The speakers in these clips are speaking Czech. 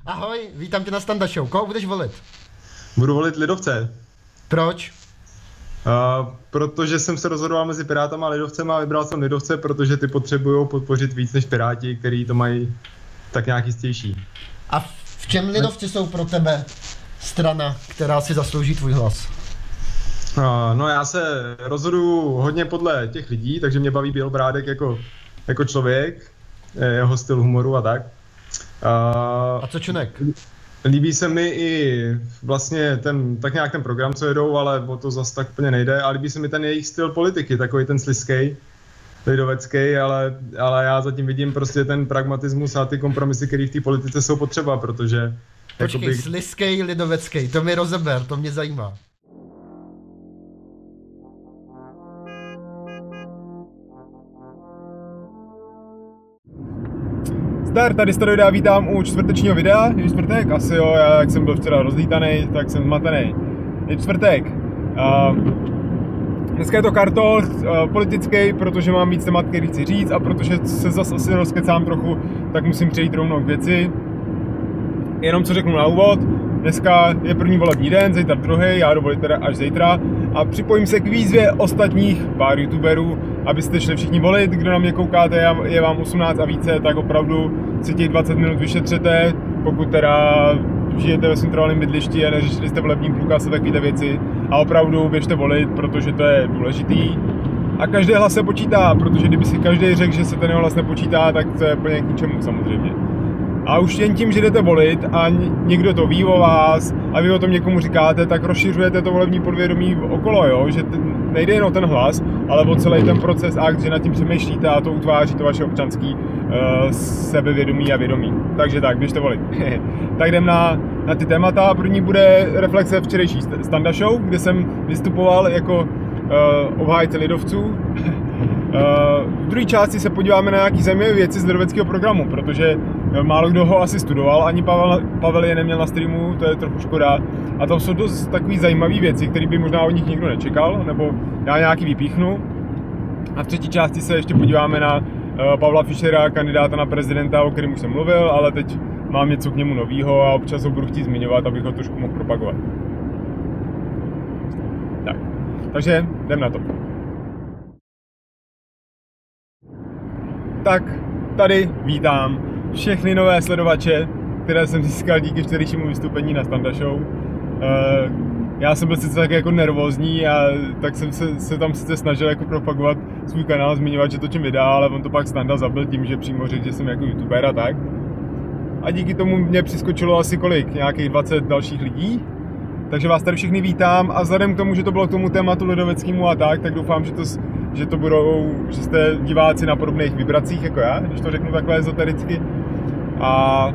Ahoj, vítám tě na Standa Show. Koho budeš volit? Budu volit lidovce. Proč? Protože jsem se rozhodoval mezi Pirátama a lidovcem a vybral jsem lidovce, protože ty potřebují podpořit víc než Piráti, který to mají tak nějak jistější. A v čem lidovci jsou pro tebe strana, která si zaslouží tvůj hlas? No já se rozhoduju hodně podle těch lidí, takže mě baví Bělobrádek jako člověk, jeho styl humoru a tak. A co Čunek? Líbí se mi i vlastně tak nějak ten program, co jedou, ale o to zase tak úplně nejde. A líbí se mi ten jejich styl politiky, takový ten slizkej, lidovecký, ale já zatím vidím prostě ten pragmatismus a ty kompromisy, které v té politice jsou potřeba, protože... Počkej, slizkej, lidovecký, to mi rozeber, to mě zajímá. Zdar, tady Staroida, vítám u čtvrtečního videa. Je čtvrtek? Asi jo, já jak jsem byl včera rozlítaný, tak jsem zmatený. Je čtvrtek. Dneska je to kartol politický, protože mám víc témat, který chci říct, a protože se zase asi rozkecám trochu, tak musím přejít rovnou k věci. Jenom co řeknu na úvod. Dneska je první volební den, zítra druhý, já jdu volit teda až zítra. A připojím se k výzvě ostatních pár youtuberů, abyste šli všichni volit. Kdo na mě koukáte, je vám 18 a více, tak opravdu si těch 20 minut vyšetřete. Pokud teda žijete ve svém trvalém bydlišti a neřešili jste volební průkaz a takovéhle věci. A opravdu běžte volit, protože to je důležitý. A každý hlas se počítá, protože kdyby si každý řekl, že se ten jeho hlas nepočítá, tak to je úplně k ničemu samozřejmě. A už jen tím, že jdete volit a někdo to ví o vás a vy o tom někomu říkáte, tak rozšiřujete to volební podvědomí okolo, jo? Že nejde jen o ten hlas, ale o celý ten proces akt, že nad tím přemýšlíte a to utváří to vaše občanský sebevědomí a vědomí. Takže tak, běžte volit. Tak jdem na ty témata. První bude reflexe včerejší Standa Show, kde jsem vystupoval jako obhájce lidovců. V druhé části se podíváme na nějaké zajímavé věci z lidoveckého programu, protože málo kdo ho asi studoval, ani Pavel je neměl na streamu, to je trochu škoda. A tam jsou dost takové zajímavé věci, které by možná od nich nikdo nečekal, nebo já nějaký vypíchnu. A v třetí části se ještě podíváme na Pavla Fischera, kandidáta na prezidenta, o kterém už jsem mluvil, ale teď mám něco k němu novýho a občas ho budu chtít zmiňovat, abych ho trošku mohl propagovat. Tak, takže jdem na to. Tak, tady vítám všechny nové sledovače, které jsem získal díky včerejšímu vystoupení na Standa Show. Já jsem byl sice tak jako nervózní a tak jsem se tam sice snažil jako propagovat svůj kanál, zmiňovat, že točím videa, ale on to pak Standa zabil tím, že přímo řekl, že jsem jako youtuber a tak. A díky tomu mě přiskočilo asi kolik? Nějakých 20 dalších lidí. Takže vás tady všechny vítám a vzhledem k tomu, že to bylo k tomu tématu lidoveckému a tak doufám, že jste diváci na podobných vibracích jako já, když to řeknu takhle ezotericky. A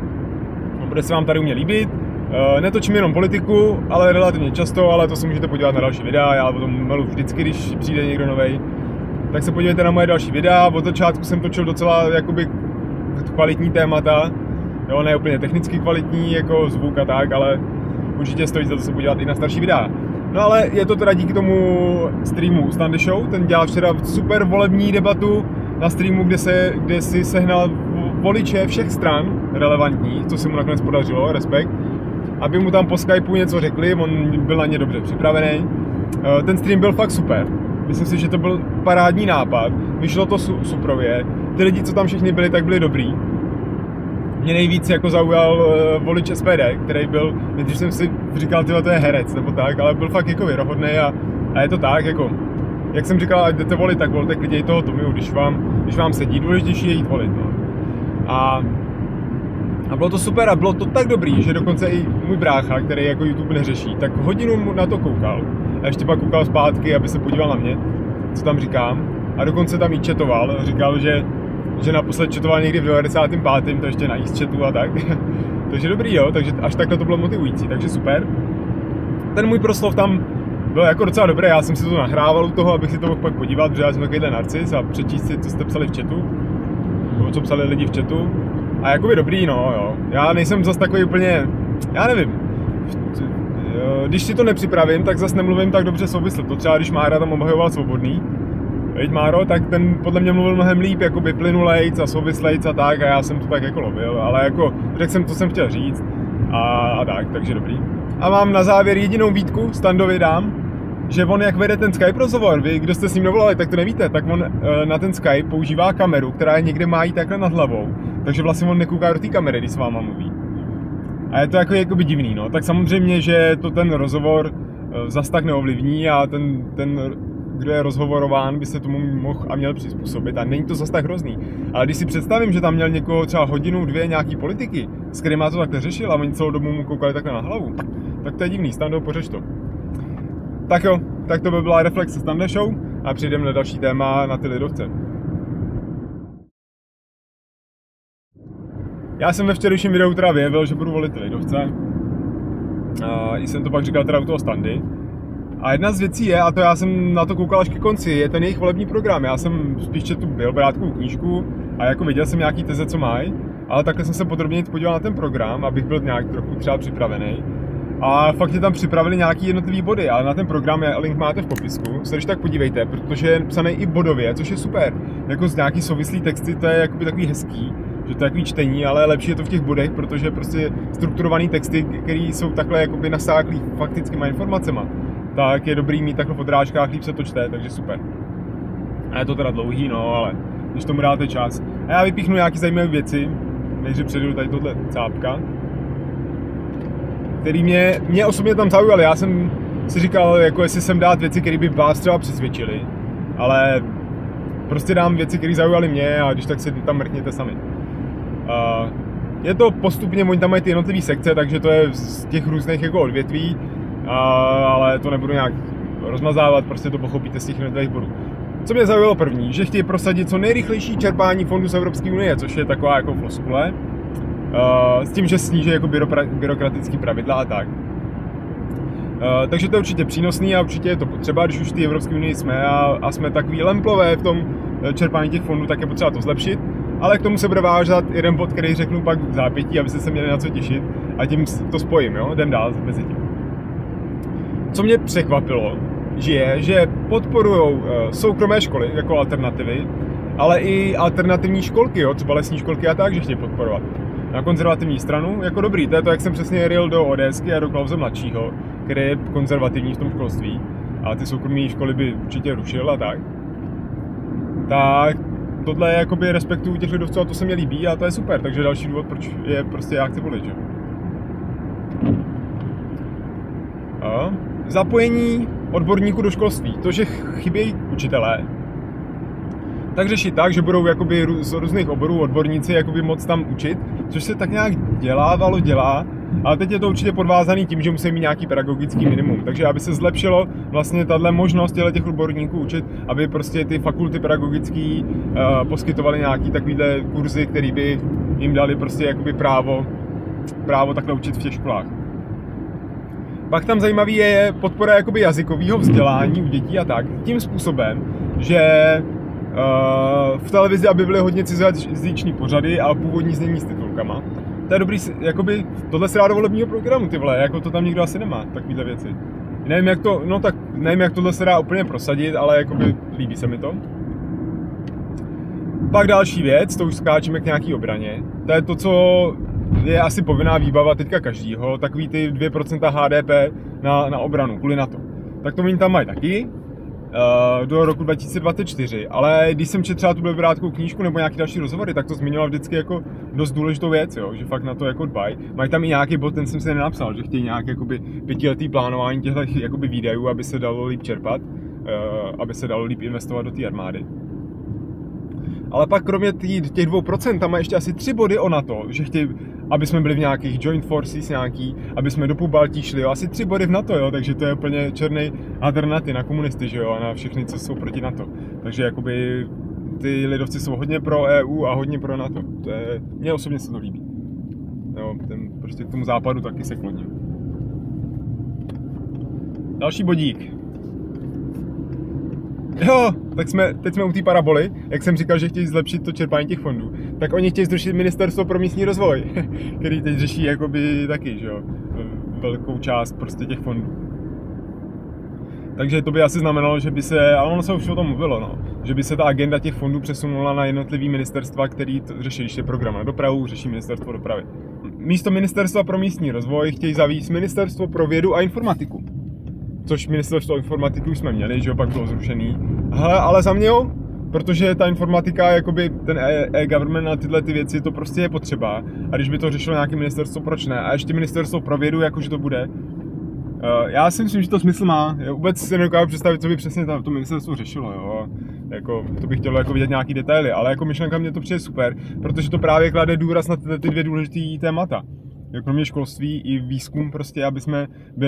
bude se vám tady u mě líbit. Netočím jenom politiku, ale relativně často, ale to se můžete podívat na další videa, já o tom melu vždycky, když přijde někdo novej. Tak se podívejte na moje další videa, od začátku jsem točil docela jakoby kvalitní témata, jo, ne úplně technicky kvalitní, jako zvuk a tak, ale určitě stojí za to se podívat i na starší videa. No ale je to teda díky tomu streamu Standa Show, ten dělal včera super volební debatu na streamu, kde si sehnal voliče všech stran relevantní, co se mu nakonec podařilo, respekt, aby mu tam po Skypeu něco řekli, on byl na ně dobře připravený. Ten stream byl fakt super, myslím si, že to byl parádní nápad, vyšlo to suprově, ty lidi, co tam všichni byli, tak byli dobrý. Mě nejvíc jako zaujal volič SPD, který byl, když jsem si říkal, tyhle, to je herec nebo tak, ale byl fakt jako věrohodný a je to tak, jako, jak jsem říkal, ať jdete volit, tak volte klidně i toho Tomiu, když vám sedí, důležitější je jít volit, no. A bylo to super a bylo to tak dobrý, že dokonce i můj brácha, který jako YouTube neřeší, tak hodinu na to koukal a ještě pak koukal zpátky, aby se podíval na mě, co tam říkám, a dokonce tam i chatoval, říkal, že naposled chatoval někdy v 95. to ještě na chatu a tak. Takže dobrý, jo, takže až takhle to bylo motivující, takže super. Ten můj proslov tam byl jako docela dobrý, já jsem si to nahrával u toho, abych si to mohl pak podívat, protože já jsem takovýhle narcis a přečíst si, co jste psali v chatu, nebo co psali lidi v chatu. A jakoby dobrý, no, jo. Já nejsem zas takový úplně, já nevím. Když si to nepřipravím, tak zas nemluvím tak dobře souvisle. To třeba, když Mára tam obhajoval Svobodný, Veď Máro, tak ten podle mě mluvil mnohem líp, jakoby plynulejc a souvislejc a tak, a já jsem to tak jako lovil, ale jako řekl jsem, co jsem chtěl říct a tak, takže dobrý. A mám na závěr jedinou výtku, Standovi dám, že on jak vede ten Skype rozhovor, vy, kdo jste s ním nevolali, tak to nevíte, tak on na ten Skype používá kameru, která je někde má jí takhle nad hlavou, takže vlastně on nekouká do té kamery, když s váma mluví. A je to jakoby divný, no, tak samozřejmě, že to ten rozhovor zas tak neovlivní a ten kdo je rozhovorován, by se tomu mohl a měl přizpůsobit a není to zas tak hrozný. Ale když si představím, že tam měl někoho třeba hodinu, dvě nějaký politiky, s kterým to takhle řešil a oni celou dobu mu koukali takhle na hlavu, tak to je divný, Stando, pořeš to. Tak jo, tak to by byla reflexe Standa Show a přejdeme na další téma, na ty lidovce. Já jsem ve včerejším videu teda vyjevil, že budu volit ty lidovce. Jsem to pak říkal teda u toho Standy. A jedna z věcí je, a to já jsem na to koukal až ke konci, je ten jejich volební program. Já jsem spíš četl Bělobrádkovou knížku a jako viděl jsem nějaký teze, co mají, ale takhle jsem se podrobně podíval na ten program, abych byl nějak trochu třeba připravený. A fakt je tam připravili nějaký jednotlivý body, ale na ten program link máte v popisku, se když tak podívejte, protože je psaný i bodově, což je super. Jako z nějaký souvislý texty, to je jakoby takový hezký, že to je takový čtení, ale lepší je to v těch bodech, protože prostě strukturovaný texty, které jsou takhle jakoby nasáklý faktickýma informacema, tak je dobrý mít takhle v odrážkách, líp se to čte, takže super. A je to teda dlouhý, no, ale když tomu dáte čas. A já vypíchnu nějaký zajímavé věci, než předjedu tady tohle cápka, který mě osobně tam zaujaly. Já jsem si říkal, jako jestli sem dát věci, které by vás třeba přesvědčily, ale prostě dám věci, které zaujaly mě a když tak si tam mrkněte sami. Je to postupně, oni tam mají ty jednotlivé sekce, takže to je z těch různých jako odvětví, ale to nebudu nějak rozmazávat, prostě to pochopíte z těch jednotlivých bodů. Co mě zaujalo první, že chtějí prosadit co nejrychlejší čerpání fondů z Evropské unie, což je taková jako floskule, s tím, že sníží jako byrokratické pravidla a tak. Takže to je určitě přínosný a určitě je to potřeba, když už v té Evropské unii jsme a jsme takový lemplové v tom čerpání těch fondů, tak je potřeba to zlepšit. Ale k tomu se bude vážet jeden bod, který řeknu pak v zápětí, abyste se měli na co těšit a tím to spojím, jo? Jdem dál mezi tím. Co mě překvapilo, že podporujou soukromé školy jako alternativy, ale i alternativní školky, jo? Třeba lesní školky a tak, že chtějí podporovat. Na konzervativní stranu, jako dobrý, to je to, jak jsem přesně ryl do ODSky a do Klause mladšího, který je konzervativní v tom školství, a ty soukromé školy by určitě rušil a tak. Tak tohle je jakoby respektuju těch lidovců a to se mi líbí a to je super, takže další důvod, proč je prostě já chci volit, že? Zapojení odborníků do školství, to, že chybějí učitelé, tak řešit tak, že budou jakoby z různých oborů odborníci jakoby moc tam učit, což se tak nějak dělá, ale teď je to určitě podvázaný tím, že musí mít nějaký pedagogický minimum, takže aby se zlepšilo vlastně tahle možnost těch odborníků učit, aby prostě ty fakulty pedagogické poskytovaly nějaký takovýhle kurzy, které by jim dali prostě jakoby právo takhle učit v těch školách. Pak tam zajímavý je podpora jakoby jazykového vzdělání u dětí a tak, tím způsobem, že v televizi, aby byly hodně cizojazyční pořady a původní znění s titulkama. To je dobrý, jakoby, tohle se dá do volebního programu, ty vole, jako to tam nikdo asi nemá, takovýhle věci. Nevím, jak tohle se dá úplně prosadit, ale jakoby líbí se mi to. Pak další věc, to už skáčeme k nějaký obraně, to je to, co je asi povinná výbava teďka každýho, takový ty 2% HDP na obranu, kvůli NATO. Tak to oni tam mají taky, do roku 2024, ale když jsem četl třeba tu Bělobrádkovou knížku nebo nějaký další rozhovory, tak to zmiňoval vždycky jako dost důležitou věc, jo, že fakt na to jako dbají. Mají tam i nějaký bod, ten jsem si nenapsal, že chtějí nějak jakoby 5letý plánování těchto jakoby výdajů, aby se dalo líp čerpat, aby se dalo líp investovat do té armády. Ale pak kromě těch 2% tam mají ještě asi 3 body o NATO, že chtějí, aby jsme byli v nějakých joint forces nějaký, aby jsme do Pobaltí šli, jo, asi 3 body v NATO, jo, takže to je úplně černý alternativ na komunisty, že jo, a na všechny, co jsou proti NATO. Takže jakoby ty lidovci jsou hodně pro EU a hodně pro NATO. Mně osobně se to líbí. Jo, prostě k tomu západu taky se kloním. Další bodík. Jo, tak teď jsme u té paraboly, jak jsem říkal, že chtějí zlepšit to čerpání těch fondů, tak oni chtějí zrušit Ministerstvo pro místní rozvoj, který teď řeší jakoby taky, že jo, velkou část prostě těch fondů. Takže to by asi znamenalo, že by se, ale ono se už o tom mluvilo, no, že by se ta agenda těch fondů přesunula na jednotlivý ministerstva, který řeší, když je program na dopravu, řeší ministerstvo dopravy. Místo ministerstva pro místní rozvoj chtějí zavést ministerstvo pro vědu a informatiku. Což ministerstvo informatiky už jsme měli, že jo, pak bylo zrušený. Hele, ale za mě jo, protože ta informatika, jakoby ten e-government a tyhle ty věci, to prostě je potřeba. A když by to řešilo nějaké ministerstvo, proč ne? A ještě ministerstvo pro vědu, jakože to bude. Já si myslím, že to smysl má. Já vůbec si nedokážu představit, co by přesně to ministerstvo řešilo, jo. Jako, to bych chtěl jako vidět nějaký detaily, ale jako myšlenka mě to přijde super, protože to právě klade důraz na ty dvě důležité témata. Kromě školství i výzkum prostě, aby jsme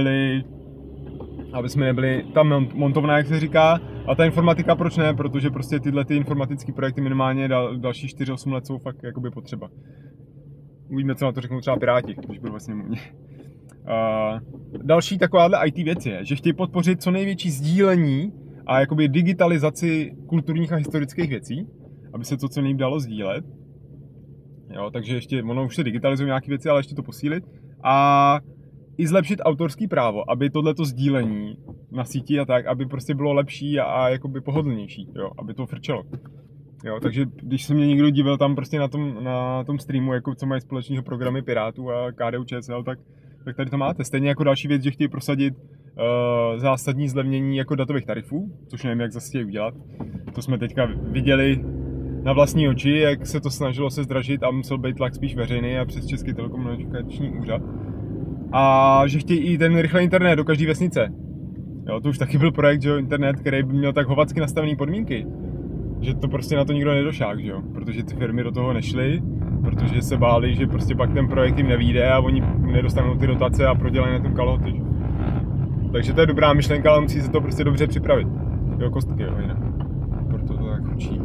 nebyli tam montovna, jak se říká, a ta informatika proč ne, protože prostě tyhle ty informatické projekty minimálně další 4-8 let jsou fakt jakoby potřeba. Uvidíme, co na to řeknou třeba Piráti, když budou vlastně mluvně. Další takováhle IT věc je, že chtějí podpořit co největší sdílení a jakoby digitalizaci kulturních a historických věcí, aby se to co nejvíc dalo sdílet. Jo, takže ještě, ono už se digitalizují nějaké věci, ale ještě to posílit. A i zlepšit autorský právo, aby tohleto sdílení na síti a tak, aby prostě bylo lepší a jakoby pohodlnější, jo, aby to frčelo. Jo, takže když se mě někdo divil tam prostě na tom streamu, jako co mají společného programy Pirátů a KDU-ČSL, tak tady to máte. Stejně jako další věc, že chtějí prosadit zásadní zlevnění jako datových tarifů, což nevím, jak zase chtějí udělat. To jsme teďka viděli na vlastní oči, jak se to snažilo se zdražit a musel být tlak spíš veřejný a přes Český telekomunikační úřad. A že chtějí i ten rychlý internet do každé vesnice. Jo, to už taky byl projekt, že jo, internet, který by měl tak hovacky nastavené podmínky, že to prostě na to nikdo nedošák, že jo, protože ty firmy do toho nešly, protože se báli, že prostě pak ten projekt jim nevyjde a oni nedostanou ty dotace a prodělají na tom kalhoty, že? Takže to je dobrá myšlenka, ale musí se to prostě dobře připravit. Jo, kostky, jo, jinak. Proto to tak učí.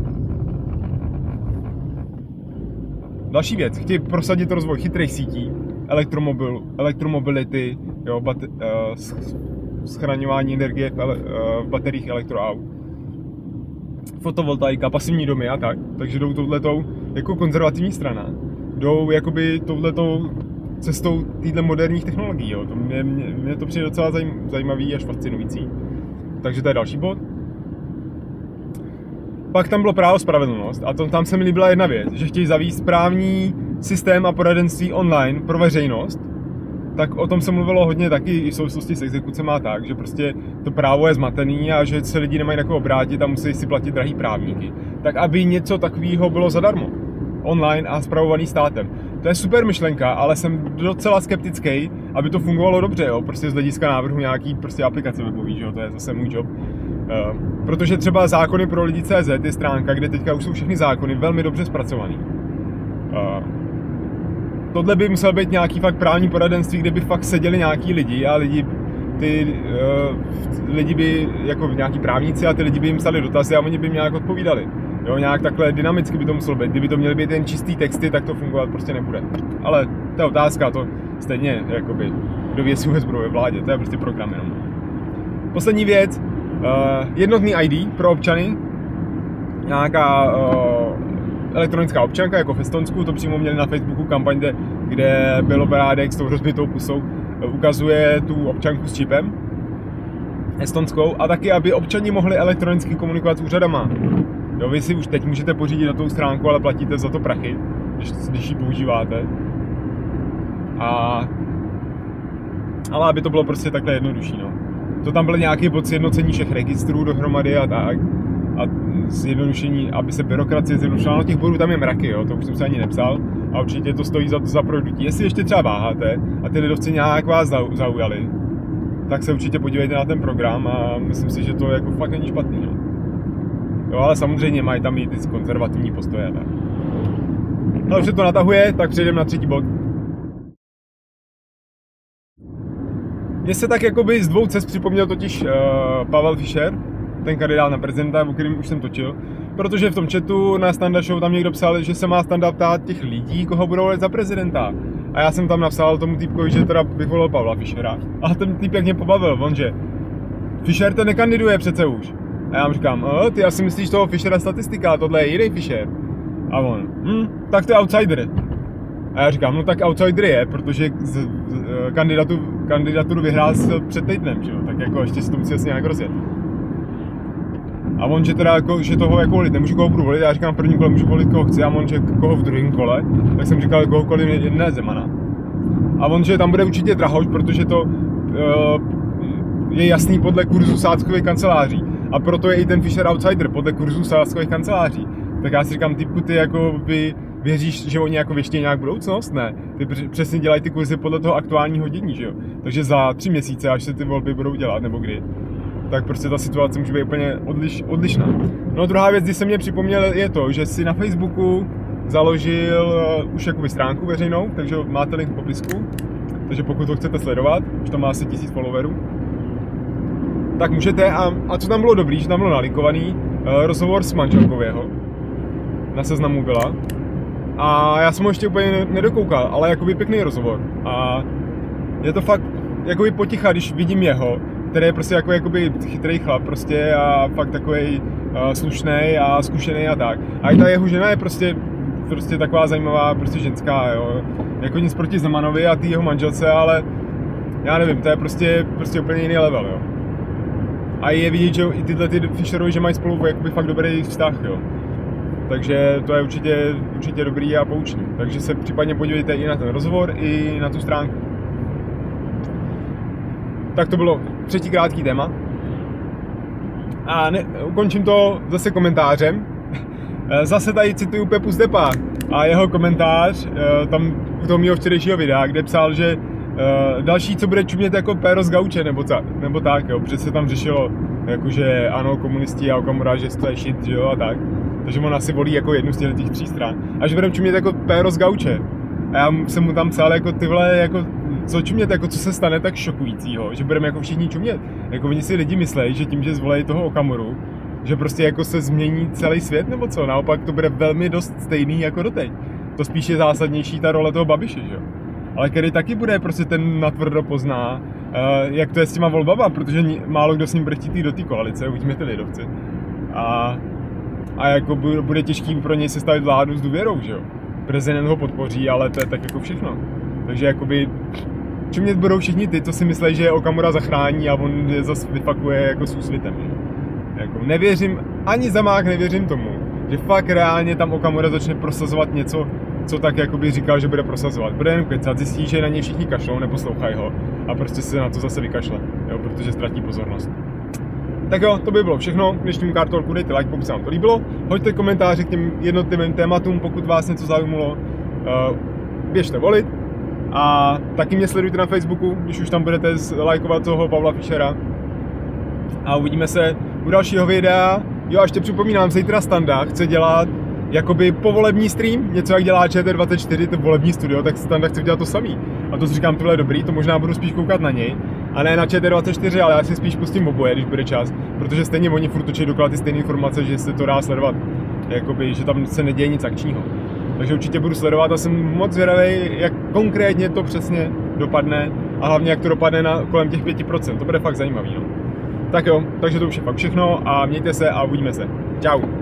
Další věc, chtějí prosadit rozvoj chytrých sítí, elektromobility, jo, schraňování energie v bateriích elektroaut, fotovoltaika, pasivní domy a tak. Takže jdou touhletou jako konzervativní strana. Jdou jakoby touhletou cestou týhle moderních technologií, jo. To mě to přijde docela zajímavý až fascinující. Takže to je další bod. Pak tam bylo právo spravedlnost a tam se mi líbila jedna věc, že chtějí zavést právní systém a poradenství online pro veřejnost. Tak o tom se mluvilo hodně taky i v souvislosti s exekucemi a tak, že prostě to právo je zmatený a že se lidi nemají na koho obrátit a musí si platit drahý právníky. Tak aby něco takového bylo zadarmo. Online a spravovaný státem. To je super myšlenka, ale jsem docela skeptický, aby to fungovalo dobře, jo? Prostě z hlediska návrhu nějaký prostě aplikace webový, že jo? To je zase můj job. Protože třeba zákony pro lidi.cz je stránka, kde teďka už jsou všechny zákony velmi dobře zpracovaný. Tohle by musel být nějaký fakt právní poradenství, kde by fakt seděli nějaký lidi a lidi by, jako nějaký právníci a ty lidi by jim psali dotazy a oni by jim nějak odpovídali. Jo, nějak takhle dynamicky by to muselo být. Kdyby to měly být jen čistý texty, tak to fungovat prostě nebude. Ale to je otázka, to stejně, jakoby, kdo věsí hezbrou ve vládě, to je prostě program jenom. Poslední věc, jednotný ID pro občany, nějaká elektronická občanka, jako v Estonsku, to přímo měli na Facebooku kampaň, kde Bělobrádek s tou rozbitou pusou ukazuje tu občanku s čipem estonskou a taky, aby občani mohli elektronicky komunikovat s úřadama. Jo, vy si už teď můžete pořídit na tou stránku, ale platíte za to prachy, když ji používáte. Ale aby to bylo prostě takhle jednodušší, no. To tam byl nějaký bod sjednocení všech registrů dohromady a tak. A zjednodušení, aby se byrokracie zjednodušila. No těch bodů tam je mraky, jo, to už jsem se ani nepsal. A určitě to stojí za projdutí. Jestli ještě třeba váháte a ty lidovci nějak vás zaujali, tak se určitě podívejte na ten program a myslím si, že to jako fakt není špatný, no. Jo, ale samozřejmě mají tam i ty konzervativní postoje. Tak. No, už se to natahuje, tak přejdeme na třetí bod. Mně se tak jakoby z dvou cest připomněl totiž Pavel Fischer, ten kandidát na prezidenta, o kterém už jsem točil, protože v tom chatu na Standa Show tam někdo psal, že se má Standa ptát těch lidí, koho budou volit za prezidenta. A já jsem tam napsal tomu týpkovi, že teda bych volil Pavla Fischera. A ten týpek mě pobavil, on že Fischer ten nekandiduje přece už. A já mu říkám, ty asi myslíš toho Fischera statistika, tohle je jiný Fischer. A on, tak to je outsider. A já říkám, no tak outsider je, protože kandidaturu vyhrál před týdnem, že jo, tak jako ještě si to musí jasně nějak rozjet. A on, že teda jako, že toho jako volit, nemůžu koho budu volit, já říkám v prvním kole můžu volit koho chci, a on, že koho v druhém kole, tak jsem říkal kohokoliv, ne Zemana. A on, že tam bude určitě Drahoš, protože to je jasný podle kurzu sázkových kanceláří. A proto je i ten Fischer outsider podle kurzu sázkových kanceláří. Tak já si říkám, typu, ty jako věříš, že oni jako věští nějak budoucnost? Ne. Ty přesně dělají ty kurzy podle toho aktuálního dění, že jo. Takže za 3 měsíce, až se ty volby budou dělat, nebo kdy, tak prostě ta situace může být úplně odlišná. No druhá věc, když se mě připomněl, je to, že si na Facebooku založil už jakoby stránku veřejnou, takže máte link v popisku. Takže pokud to chcete sledovat, už tam má asi 1000 followerů, tak můžete. A co tam bylo dobrý, že tam bylo nalinkovaný rozhovor s manželkou jeho. Na Seznamu byla. A já jsem ho ještě úplně nedokoukal, ale jakoby pěkný rozhovor. A je to fakt jakoby poticha, když vidím jeho, který je prostě jako jakoby chytrý chlap prostě a fakt takovej slušnej a zkušený a tak. A i ta jeho žena je prostě taková zajímavá prostě ženská, jo. Jako nic proti Zemanovi a ty jeho manželce, ale já nevím, to je prostě úplně jiný level, jo. A je vidět, že i tyhle ty Fischerovi, že mají spolu jakoby fakt dobrý vztah, jo. Takže to je určitě dobrý a poučný. Takže se případně podívejte i na ten rozhovor, i na tu stránku. Tak to bylo třetí krátký téma. A ukončím to zase komentářem. Zase tady cituju Pepu Stepa a jeho komentář tam u toho mýho včerejšího videa, kde psal, že další, co bude čumět jako péro z gauče, nebo tak, jo, protože se tam řešilo, jakože ano, komunisti a Okamura, že to je shit, že jo, a tak. Takže on asi volí jako jednu z těch 3 stran. A že budeme čumět jako péro z gauče. A já jsem mu tam psal, jako ty vole, jako co čumět, jako co se stane tak šokujícího, že budeme jako všichni čumět. Jako oni si lidi myslejí, že tím, že zvolejí toho Okamuru, že prostě jako se změní celý svět, nebo co? Naopak to bude velmi dost stejný jako doteď. To spíš je zásadnější ta role toho Babiše, že jo? Ale který taky bude prostě ten natvrdo pozná, jak to je s těma volbama, protože málo kdo s ním bude chtít do té koalice, uvidíme ty lidovci. A jako bude těžký pro něj sestavit vládu s důvěrou, že jo? Prezident ho podpoří, ale to je tak jako všechno. Takže jakoby čumět budou všichni ty, co si myslí, že Okamura zachrání a on je zase vyfakuje jako s Úsvitem, že? Jako nevěřím, ani za mák nevěřím tomu, že fakt reálně tam Okamura začne prosazovat něco, co tak jakoby říkal, že bude prosazovat. Bude jen kecat, zjistí, že na něj všichni kašlou, neposlouchají ho a prostě se na to zase vykašle, jo, protože ztratí pozornost. Tak jo, to by bylo všechno k dnešnímu Kartolku, dejte like, pokud se vám to líbilo, hoďte komentáře k těm jednotlivým tématům, pokud vás něco zajímalo, běžte volit a taky mě sledujte na Facebooku, když už tam budete lajkovat toho Pavla Fischera a uvidíme se u dalšího videa. Jo, a ještě připomínám, zítra Standa chce dělat jakoby povolební stream, něco jak dělá ČT24, to volební studio, tak Standa chce dělat to samý. A to si říkám, tohle je dobrý, to možná budu spíš koukat na něj. A ne na ČT24, ale já si spíš pustím oboje, když bude čas. Protože stejně oni furt točí dokola ty stejné informace, že se to dá sledovat. Jakoby, že tam se neděje nic akčního. Takže určitě budu sledovat a jsem moc zvědavý, jak konkrétně to přesně dopadne. A hlavně jak to dopadne kolem těch 5%, to bude fakt zajímavý, no. Tak jo, takže to už je fakt všechno a mějte se a uvidíme se. Čau.